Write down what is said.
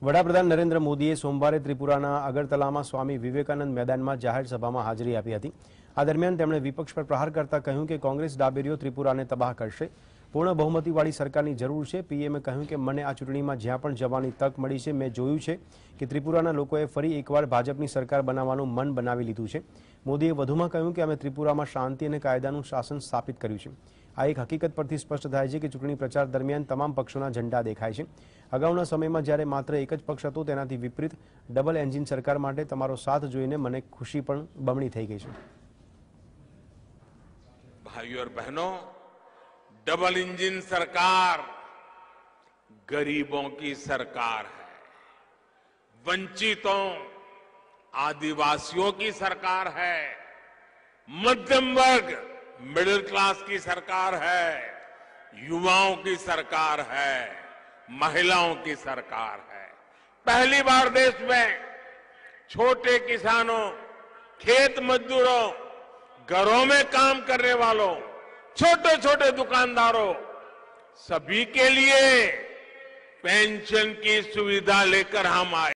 વડાપ્રધાન નરેન્દ્ર મોદીએ સોમવારે ત્રિપુરાના અગરતલામાં સ્વામી વિવેકાનંદ મેદાનમાં જાહેર સભામાં હાજરી આપી હતી। આ દરમિયાન તેમણે વિપક્ષ પર પ્રહાર કરતા કહ્યું કે કોંગ્રેસ ડાબેરીઓ ત્રિપુરાને તબાહ કરશે, પૂર્ણ બહુમતીવાળી સરકારની જરૂર છે। પીએમએ કહ્યું કે મને આ ચૂંટણીમાં જ્યાં પણ જવાની તક મળી છે, મેં જોયું છે કે ત્રિપુરાના લોકોએ ફરી એકવાર ભાજપની સરકાર બનાવવાનું મન બનાવી લીધું છે। મોદીએ વધુમાં કહ્યું કે અમે ત્રિપુરામાં શાંતિ અને કાયદાનું શાસન સ્થાપિત કર્યું છે। આ એક હકીકત પરથી સ્પષ્ટ થાય છે કે ચૂંટણી પ્રચાર દરમિયાન તમામ પક્ષોના ઝંડા દેખાય છે। અગાઉના સમયમાં જ્યારે માત્ર એક જ પક્ષ હતો, તેનાથી વિપરીત ડબલ એન્જિન સરકાર માટે તમારો સાથ જોઈને મને ખુશી પણ બમણી થઈ ગઈ છે। भाइयों और बहनों, डबल इंजन सरकार गरीबों की सरकार है, वंचितों आदिवासियों की सरकार है, मध्यम वर्ग मिडिल क्लास की सरकार है, युवाओं की सरकार है, महिलाओं की सरकार है। पहली बार देश में छोटे किसानों, खेत मजदूरों, घरों में काम करने वालों, छोटे छोटे दुकानदारों, सभी के लिए पेंशन की सुविधा लेकर हम आए।